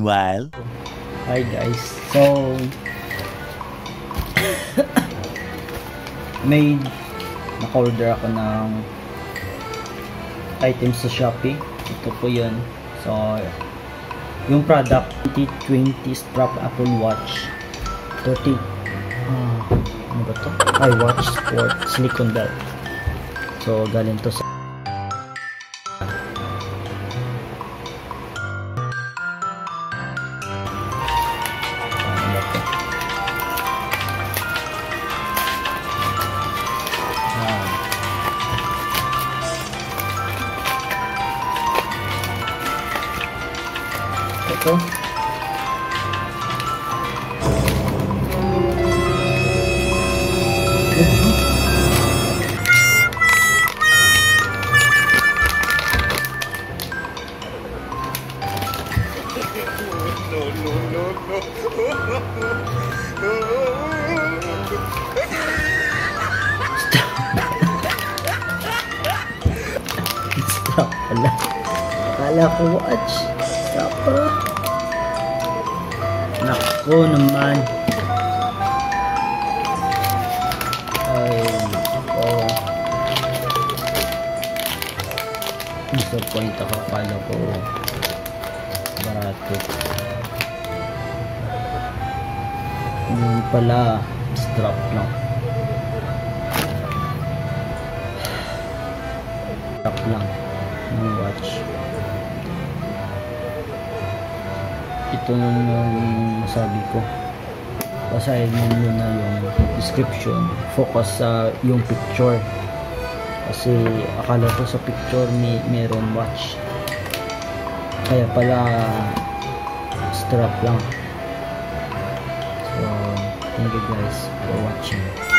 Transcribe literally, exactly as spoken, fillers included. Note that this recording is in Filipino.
Meanwhile, hi guys, so may naka-order ako ng items sa Shopee. Ito po yun. So yung product, twenty twenty strap Apple Watch thirty uh, ano ba to? iWatch Sport silicone belt. So galing to sa ito. No, no, no, no. Stop pala. Akala ko watch. Stop pala. Nako naman. Ay, oh. Disappoint ako. Akala ko barato. Yun pala, strap lang. Strap lang ng watch. Ito yung masabi ko. Basahin mo muna yung description. Focus sa yung picture. Kasi akala ko sa picture may meron watch. Kaya pala strap lang. So, thank you guys for watching.